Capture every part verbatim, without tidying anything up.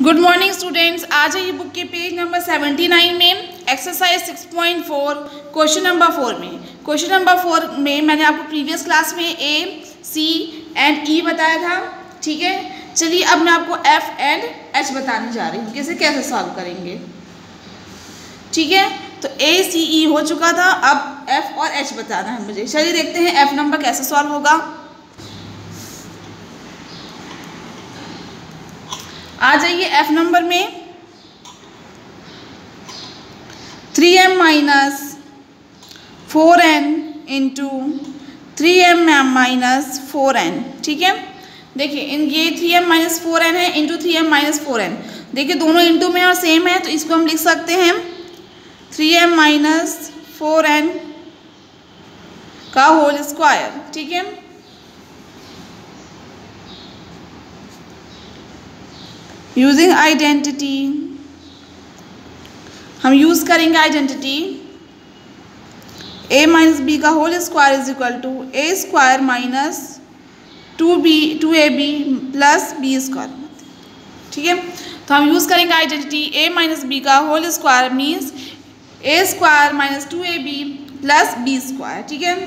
Good morning students. आज है ये बुक के पेज नंबर सेवेंटी नाइन में exercise six point four question number four में क्वेश्चन नंबर फोर में मैंने आपको प्रीवियस क्लास में ए सी एंड ई बताया था। ठीक है, चलिए अब मैं आपको एफ एंड एच बताने जा रही हूँ कि इसे कैसे सॉल्व करेंगे। ठीक है, तो ए सी ई हो चुका था, अब एफ और एच बताना है मुझे। चलिए देखते हैं एफ नंबर कैसे सॉल्व होगा। आ जाइए एफ नंबर में three m minus four n into three m minus four n. ठीक है, देखिए इन ये three m minus four n है into three m minus four n. देखिए दोनों इंटू में और सेम है, तो इसको हम लिख सकते हैं three m minus four n का होल स्क्वायर। ठीक है, यूजिंग आइडेंटिटी हम यूज करेंगे आइडेंटिटी a माइनस बी का whole square is equal to a square minus two b two a b plus b square. ठीक है, तो हम यूज करेंगे आइडेंटिटी a माइनस बी का whole square means a square minus two a b plus b square. ठीक है,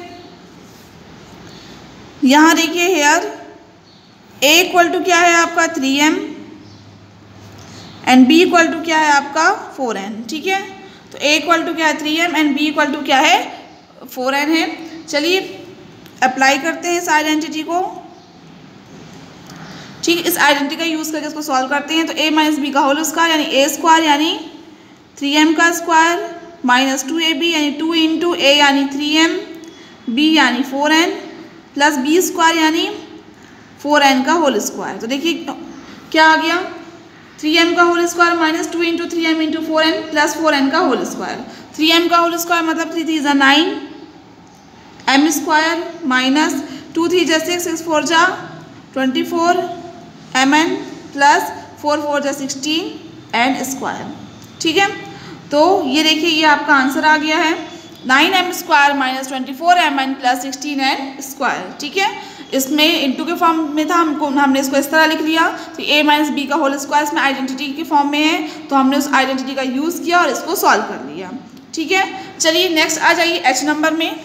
यहाँ देखिए हेयर a इक्वल टू क्या है आपका three m and b equal to क्या है आपका फोर एन। ठीक है, तो a इक्वल टू क्या है three m and b equal to क्या है फोर एन है। चलिए अप्लाई करते हैं इस आइडेंटिटी को। ठीक है, इस आइडेंटिटी का यूज़ करके इसको सॉल्व करते हैं। तो a माइनस बी का होल स्क्वायर यानी ए स्क्वायर यानी थ्री एम का square minus two a b यानी टू इंटू ए यानी थ्री एम बी यानी four n plus b square यानी फोर एन का होल स्क्वायर। तो देखिए क्या आ गया, थ्री एम का whole square minus two into three m into four n plus four n का होल स्क्वायर। थ्री एम का होल स्क्वायर मतलब थ्री थ्री जा nine m square minus two three जा सिक्स सिक्स फोर जा twenty four m n plus four four जा sixteen n square. ठीक है, तो ये देखिए ये आपका आंसर आ गया है nine m square minus twenty four m n plus sixteen n square. ठीक है, इसमें इंटू के फॉर्म में था, हमको हमने इसको इस तरह लिख लिया। तो a माइनस बी का होल स्क्वायर इसमें आइडेंटिटी के फॉर्म में है, तो हमने उस आइडेंटिटी का यूज़ किया और इसको सॉल्व कर लिया। ठीक है, चलिए नेक्स्ट आ जाइए h नंबर में।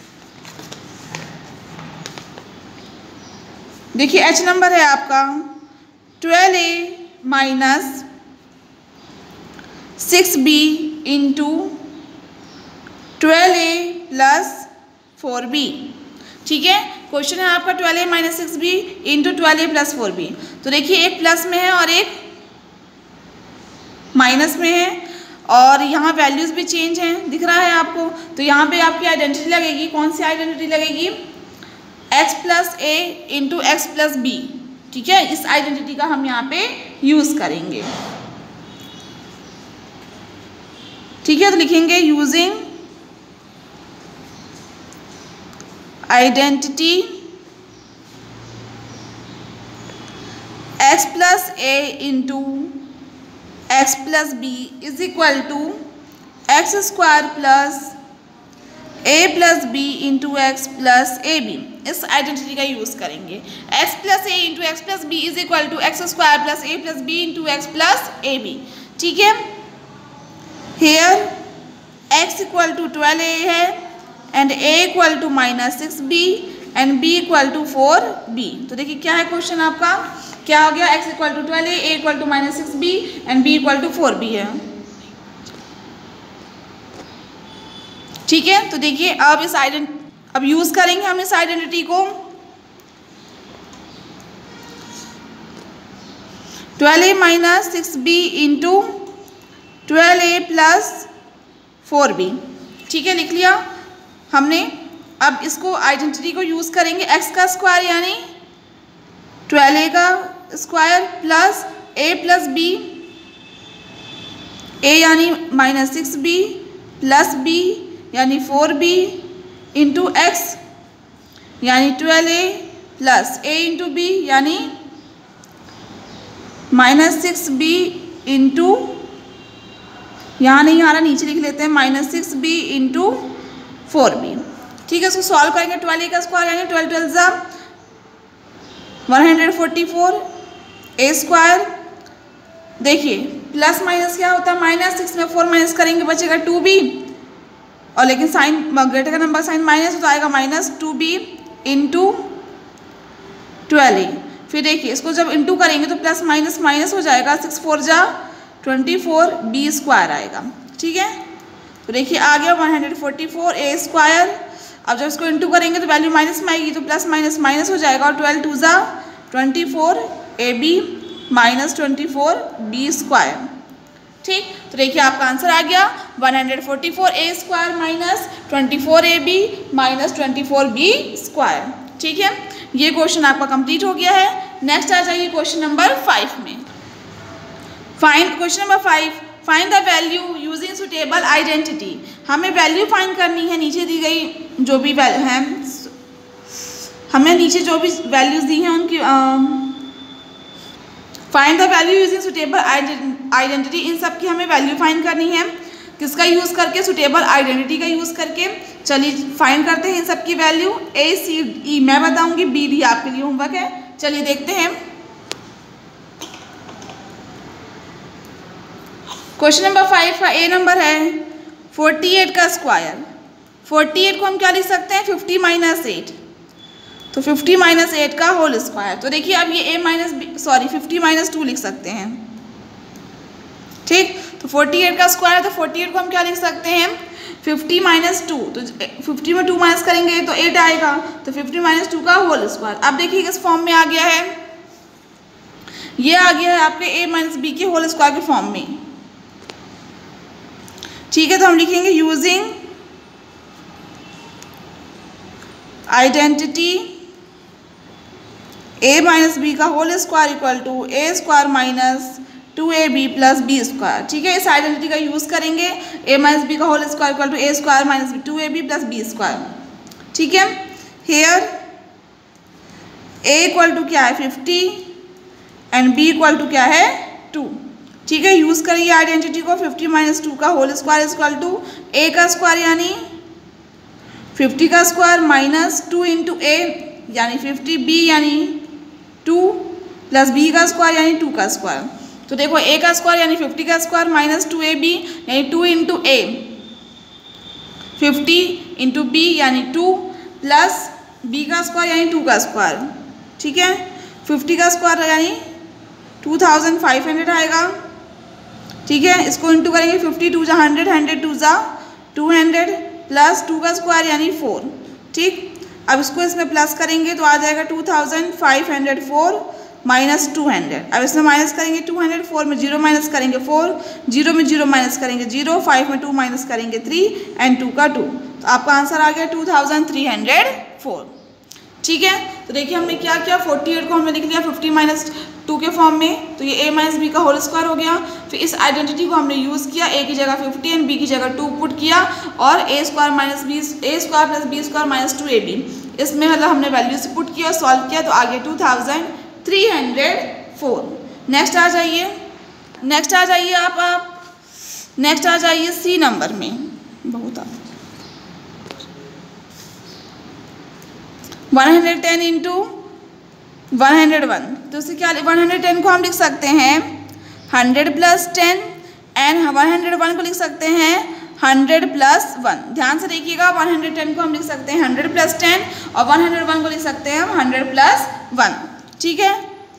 देखिए h नंबर है आपका twelve a minus six b into twelve a plus four b. ठीक है, क्वेश्चन है आपका twelve a minus six b into twelve a plus four b. तो देखिए एक प्लस में है और एक माइनस में है और यहाँ वैल्यूज़ भी चेंज हैं, दिख रहा है आपको। तो यहाँ पे आपकी आइडेंटिटी लगेगी, कौन सी आइडेंटिटी लगेगी, x plus a into x plus b. ठीक है, इस आइडेंटिटी का हम यहाँ पे यूज़ करेंगे। ठीक है, तो लिखेंगे using identity x plus a into x plus b is equal to x square plus a plus b into x plus a b. इस आइडेंटिटी का यूज़ करेंगे। x plus a into x plus b is equal to x square plus a plus b into x plus a b. ठीक है, here x equal to twelve a है and a equal to minus six b and b equal to four b. तो देखिए क्या है question आपका, क्या हो गया, x equal to twelve a, a equal to minus six b and b equal to four b है। ठीक है, तो देखिए अब इस आइडेंट अब यूज़ करेंगे हम इस आइडेंटिटी को। Twelve a minus six b into twelve a plus four b. ठीक है, लिख लिया हमने। अब इसको आइडेंटिटी को यूज़ करेंगे, x का स्क्वायर यानी ट्वेल्व ए का square plus a plus b, a यानी minus six b plus b यानी फोर बी इंटू एक्स यानी twelve a plus a into b यानी माइनस सिक्स बी इंटू, यहाँ नहीं आ रहा नीचे लिख लेते हैं, minus six b into four b. ठीक है, इसको सॉल्व करेंगे। ट्वेल्व ए का स्क्वायर यानी ट्वेल्व ट्वेल्व जा one hundred forty four, a square देखिए प्लस माइनस क्या होता है, माइनस सिक्स में फोर माइनस करेंगे बचेगा टू बी, और लेकिन साइन ग्रेटर का नंबर साइन माइनस तो आएगा minus two b into twelve a. फिर देखिए इसको जब इंटू करेंगे तो प्लस माइनस माइनस हो जाएगा, सिक्स फोर जा ट्वेंटी फोर बी स्क्वायर आएगा। ठीक है, तो देखिए आ गया one hundred forty four a square. अब जब इसको इंटू करेंगे तो वैल्यू माइनस में आएगी, तो प्लस माइनस माइनस हो जाएगा, और ट्वेल्व टू जा twenty four a b minus twenty four b square. ठीक, तो देखिए आपका आंसर आ गया one hundred forty four a square minus twenty four a b minus twenty four b square. ठीक है, ये क्वेश्चन आपका कंप्लीट हो गया है। नेक्स्ट आ जाइए क्वेश्चन नंबर फाइव में। Find question number five, find the value using suitable identity. हमें वैल्यू फाइंड करनी है, नीचे दी गई जो भी वैल्यू हैं, हमें नीचे जो भी वैल्यूज दी हैं उनकी find the value using suitable identity, इन सब की हमें वैल्यू फाइंड करनी है। किसका यूज़ करके, सुटेबल आइडेंटिटी का यूज़ करके। चलिए फाइंड करते हैं इन सब की वैल्यू। ए सी ई मैं बताऊंगी, बी डी आपके लिए होमवर्क है। चलिए देखते हैं क्वेश्चन नंबर फाइव का ए नंबर है फोर्टी एट का स्क्वायर। फोर्टी एट को हम क्या लिख सकते हैं, फिफ्टी माइनस एट, तो फिफ्टी माइनस एट का होल स्क्वायर। तो देखिए अब ये a minus b sorry fifty minus two लिख सकते हैं। ठीक, तो फोर्टी एट का स्क्वायर, तो फोर्टी एट को हम क्या लिख सकते हैं, फिफ्टी माइनस टू, तो फिफ्टी में टू माइनस करेंगे तो एट आएगा, तो फिफ्टी माइनस टू का होल स्क्वायर। अब देखिए किस फॉर्म में आ गया है, ये आ गया है आपके ए माइनस बी के होल स्क्वायर के फॉर्म में। ठीक है, तो हम लिखेंगे using identity a minus b का whole square equal to a square minus two a b plus b square. ठीक है, इस आइडेंटिटी का यूज़ करेंगे, ए माइनस बी का whole square equal to a square minus b two a b plus b square. ठीक है, here a equal to क्या है fifty and b equal to क्या है टू। ठीक है, यूज़ करिए आइडेंटिटी को, फिफ्टी माइनस टू का whole square equal to a का स्क्वायर यानी फिफ्टी का square minus two into a यानी फिफ्टी, बी यानी टू प्लस बी का स्क्वायर यानी टू का स्क्वायर। तो देखो ए का स्क्वायर यानी फिफ्टी का square minus two a b यानी two into a, fifty into b यानी टू प्लस बी का स्क्वायर यानी टू का स्क्वायर। ठीक है, फिफ्टी का स्क्वायर यानी टू थाउजेंड फाइव हंड्रेड आएगा। ठीक है, इसको इंटू करेंगे, फिफ्टी टू जा हंड्रेड, हंड्रेड टू जा टू हंड्रेड प्लस टू का स्क्वायर यानी फोर। ठीक, अब इसको इसमें प्लस करेंगे तो आ जाएगा two thousand five hundred four minus two hundred. अब इसमें माइनस करेंगे टू हंड्रेड, फोर में जीरो माइनस करेंगे फोर, जीरो में जीरो माइनस करेंगे जीरो, फाइव में टू माइनस करेंगे थ्री एंड टू का टू, तो आपका आंसर आ गया two thousand three hundred four. ठीक है, तो देखिए हमने क्या किया, फोर्टी एट को हमने लिख लिया फिफ्टी माइनस टू के फॉर्म में, तो ये ए माइनस बी का होल स्क्वायर हो गया। फिर इस आइडेंटिटी को हमने यूज़ किया, ए की जगह फिफ्टी एंड बी की जगह टू पुट किया, और a square minus b a square plus b square minus two a b, इसमें मतलब हमने वैल्यूज पुट किया और सॉल्व किया, तो आ गया two thousand three hundred four. Next आ जाइए, नेक्स्ट आ जाइए आप आप नेक्स्ट आ जाइए सी नंबर में। बहुत आप one hundred ten into one hundred one, तो उससे क्या, वन हंड्रेड टेन को हम लिख सकते हैं hundred plus ten and one hundred one को लिख सकते हैं हंड्रेड प्लस वन। ध्यान से देखिएगा, वन हंड्रेड टेन को हम लिख सकते हैं हंड्रेड प्लस टेन और वन हंड्रेड वन को लिख सकते हैं हम हंड्रेड प्लस वन। ठीक है,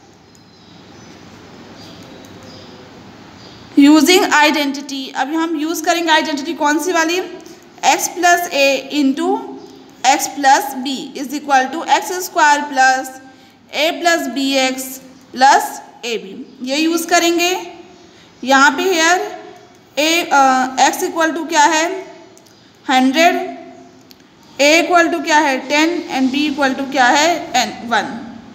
यूजिंग आइडेंटिटी, अभी हम यूज़ करेंगे आइडेंटिटी कौन सी वाली, x plus a into x plus b is equal to x square plus a plus b x plus a b, ये यूज़ करेंगे। यहाँ पे here a x equal to क्या है हंड्रेड, ए इक्वल टू क्या है ten and b equal to क्या है एन वन।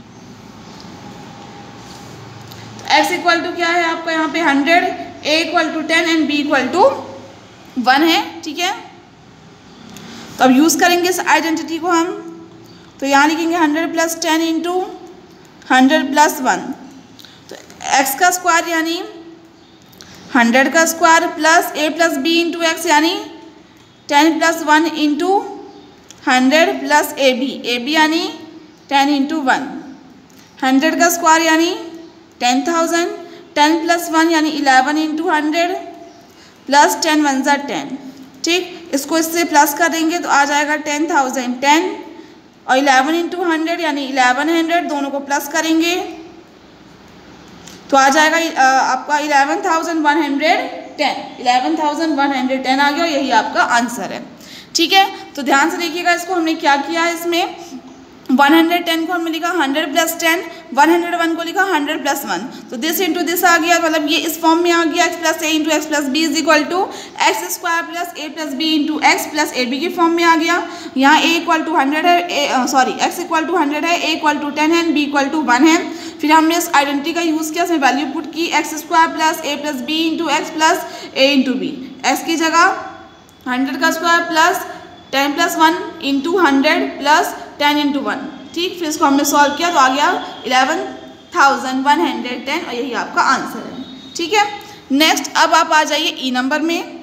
एक्स इक्वल टू क्या है आपका यहाँ पे hundred, a equal to ten and b equal to one है। ठीक है, तो अब यूज़ करेंगे इस आइडेंटिटी को हम, तो यहाँ लिखेंगे hundred plus ten into hundred plus one, तो एक्स का स्क्वायर यानी हंड्रेड का square plus a plus b into x यानी ten plus one into hundred plus a b, a b यानी टेन इंटू वन, हंड्रेड का square यानी ten thousand ten plus one यानी eleven into hundred plus ten one ज़ा ten. ठीक, इसको इससे plus कर देंगे तो आ जाएगा टेन थाउजेंड टेन और इलेवन इंटू हंड्रेड यानी इलेवन हंड्रेड, दोनों को प्लस करेंगे तो आ जाएगा आपका eleven thousand one hundred ten. Eleven thousand one hundred ten आ गया और यही आपका आंसर है। ठीक है, तो ध्यान से देखिएगा, इसको हमने क्या किया है, इसमें वन हंड्रेड टेन को हमने लिखा hundred plus ten, one hundred one को लिखा हंड्रेड प्लस वन, तो दिस इंटू दिस आ गया, मतलब ये इस फॉर्म में आ गया, x plus a into x plus b is equal to x square plus a plus b into x plus a b की फॉर्म में आ गया। यहाँ ए इक्वल टू हंड्रेड है, sorry x equal to hundred है, a equal to ten है, b equal to one है। फिर हमने इस आइडेंटिटी का यूज़ किया, इसमें वैल्यू पुट की, x square plus a plus b into x plus a into b, x की जगह हंड्रेड का square plus ten plus one into hundred plus ten into one. ठीक, फिर इसको हमने सॉल्व किया तो आ गया eleven thousand one hundred ten और यही आपका आंसर है। ठीक है, नेक्स्ट अब आप आ जाइए ई नंबर में,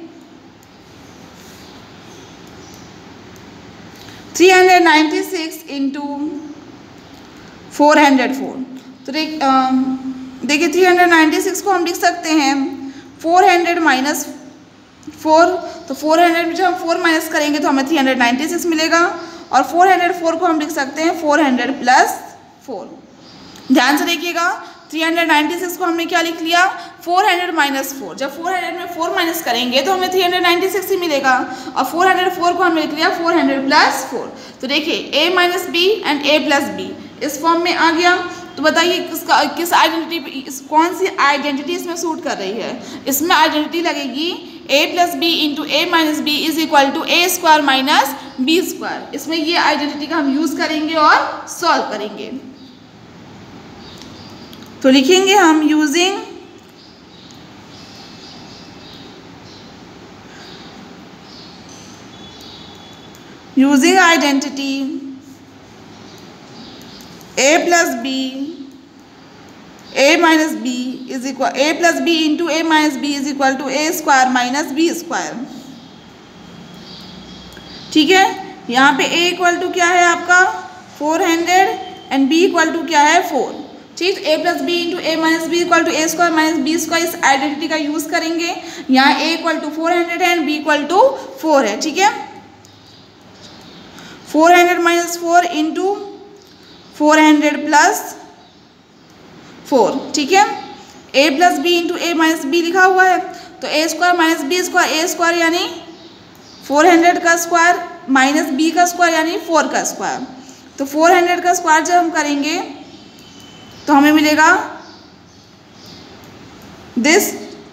three hundred ninety six into four hundred four. तो देख देखिए थ्री हंड्रेड नाइन्टी सिक्स को हम लिख सकते हैं फोर हंड्रेड माइनस फोर, तो फोर हंड्रेड में जब हम फोर माइनस करेंगे तो हमें थ्री हंड्रेड नाइन्टी सिक्स मिलेगा, और फोर हंड्रेड फोर को हम लिख सकते हैं फोर हंड्रेड प्लस फोर। ध्यान से देखिएगा, थ्री हंड्रेड नाइन्टी सिक्स को हमने क्या लिख लिया, फोर हंड्रेड माइनस फोर, जब फोर हंड्रेड में फोर माइनस करेंगे तो हमें थ्री हंड्रेड नाइन्टी सिक्स ही मिलेगा, और फोर हंड्रेड फोर को हमने लिख लिया फोर हंड्रेड प्लस फोर। तो देखिए a minus b and a plus b इस फॉर्म में आ गया। तो बताइए किसका किस आइडेंटिटी, कौन सी आइडेंटिटी इसमें सूट कर रही है, इसमें आइडेंटिटी लगेगी a plus b into a minus b is equal to a square minus b square. इसमें ये आइडेंटिटी का हम यूज करेंगे और सॉल्व करेंगे। तो लिखेंगे हम using using identity a plus b a minus b is equal a plus b into a minus b is equal to a square minus b square. ठीक है, यहाँ पे a इक्वल टू क्या है आपका four hundred and b equal to क्या है four. ठीक, a plus b into a minus b equal to a square minus b square, इस आइडेंटिटी का यूज करेंगे। यहाँ a equal to four hundred है and b equal to four है। ठीक है, four hundred minus four into four hundred plus four. ठीक है, a plus b into a minus b लिखा हुआ है, तो ए square minus b square, a square यानी फोर हंड्रेड का स्क्वायर माइनस बी का स्क्वायर यानी फोर का स्क्वायर। तो फोर हंड्रेड का स्क्वायर जब हम करेंगे तो हमें मिलेगा this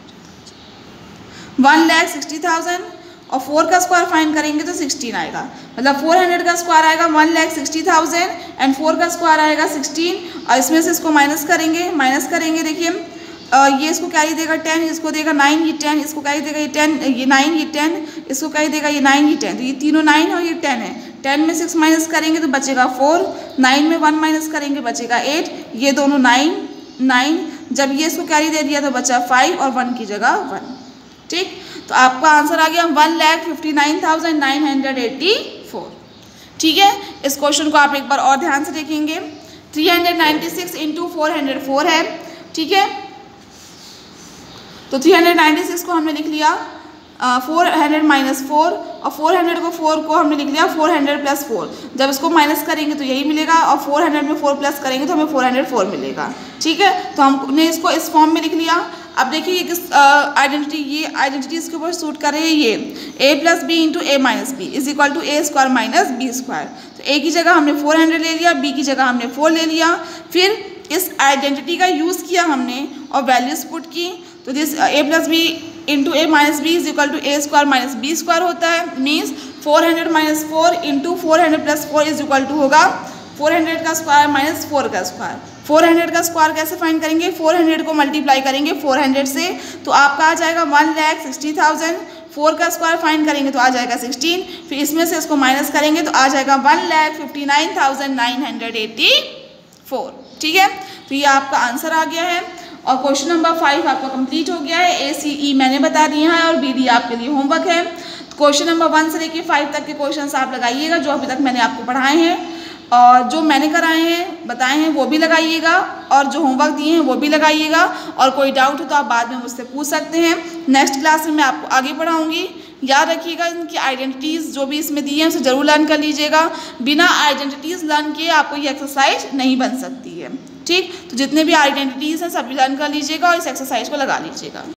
one lakh sixty thousand, और फोर का स्क्वायर फाइंड करेंगे तो सिक्सटीन आएगा, मतलब फोर हंड्रेड का स्क्वायर आएगा one lakh sixty thousand and four का स्क्वायर आएगा सिक्सटीन, और इसमें से इसको माइनस करेंगे माइनस करेंगे देखिए ये इसको क्या ही देगा टेन, इसको देगा नाइन, ये टेन, इसको क्या ही देगा ये टेन, ये नाइन, ये टेन, इसको क्या ही देगा ये नाइन, ये टेन, तो ये तीनों नाइन और ये टेन है। टेन में सिक्स माइनस करेंगे तो बचेगा फोर, नाइन में वन माइनस करेंगे बचेगा एट, ये दोनों नाइन नाइन, जब ये इसको कैरी दे दिया तो बचा फाइव और वन की जगह वन। ठीक, तो आपका आंसर आ गया one lakh fifty nine thousand nine hundred eighty four. ठीक है, इस क्वेश्चन को आप एक बार और ध्यान से देखेंगे, three hundred ninety six into four hundred four है। ठीक है, तो थ्री हंड्रेड नाइन्टी सिक्स को हमने लिख लिया फोर हंड्रेड माइनस फोर, और फोर हंड्रेड को फोर को हमने लिख लिया फोर हंड्रेड प्लस फोर, जब इसको माइनस करेंगे तो यही मिलेगा, और फोर हंड्रेड में फोर प्लस करेंगे तो हमें फोर हंड्रेड फोर मिलेगा। ठीक है, तो हमने इसको इस फॉर्म में लिख लिया। अब देखिए ये किस आइडेंटिटी, ये आइडेंटिटी इसके ऊपर सूट कर रही है, ये a plus b into a minus b is equal to a square minus b square. तो a की जगह हमने फोर हंड्रेड ले लिया, b की जगह हमने फोर ले लिया, फिर इस आइडेंटिटी का यूज़ किया हमने और वैल्यूज पुट की, तो this a plus b into a minus b is equal to a square minus b square होता है, means four hundred minus four into four hundred plus four is equal to होगा four hundred का square minus four का square. Four hundred का square कैसे find करेंगे, four hundred को multiply करेंगे फोर हंड्रेड से, तो आपका आ जाएगा one lakh sixty thousand, four का स्क्वायर फाइंड करेंगे तो आ जाएगा सिक्सटीन, फिर इसमें से इसको माइनस करेंगे तो आ जाएगा one lakh fifty nine thousand nine hundred eighty four. ठीक है, तो ये आपका आंसर आ गया है, और क्वेश्चन नंबर फाइव आपका कंप्लीट हो गया है। ए सी ई मैंने बता दिया है और बी डी आपके लिए होमवर्क है। क्वेश्चन नंबर वन से लेकर फाइव तक के क्वेश्चंस आप लगाइएगा जो अभी तक मैंने आपको पढ़ाए हैं। और जो मैंने कराए हैं बताए हैं वो भी लगाइएगा और जो होमवर्क दिए हैं वो भी लगाइएगा। और कोई डाउट हो तो आप बाद में मुझसे पूछ सकते हैं। नेक्स्ट क्लास में मैं आपको आगे पढ़ाऊँगी। याद रखिएगा इनकी आइडेंटिटीज़ जो भी इसमें दी हैं उसे ज़रूर लर्न कर लीजिएगा। बिना आइडेंटिटीज़ लर्न किए आपको ये एक्सरसाइज नहीं बन सकती है। ठीक, तो जितने भी आइडेंटिटीज़ हैं सभी लर्न कर लीजिएगा और इस एक्सरसाइज को लगा लीजिएगा।